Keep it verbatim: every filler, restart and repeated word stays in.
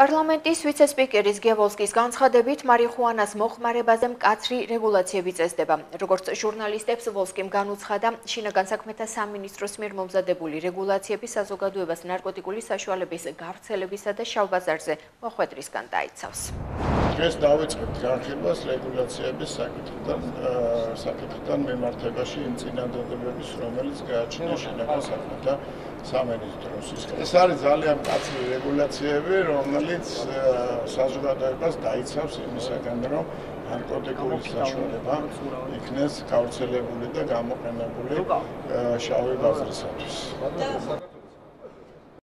პარლამენტის ვიცე-სპიკერის ვოლსკის განცხადებით მარიხუანას მოხმარებაზე მკაცრი რეგულაციები წესდება. Როგორც ჟურნალისტებს ვოლსკიმ განუცხადა, შინაგან საქმეთა სამინისტროს მიერ მომზადებული რეგულაციები საზოგადოებას ნარკოტიკული საშუალების გავრცელებისა და შავ ბაზარზე მოხვედრისგან დაიცავს. Დღეს დავიწყებთ განხილვას რეგულაციების საკითხთან საკითხთან მიმართებაში იმ წინადადებების, რომელიც გააჩნია შინაგან საქმეთა სამინისტროს. ეს არის ძალიან მკაცრი რეგულაციები, რომელიც საზოგადოებას დაიცავს იმისაგან, რომ ნარკოტიკული საშუალება იქნეს გავრცელებული და გამოყენებული შავი ბაზრისათვის.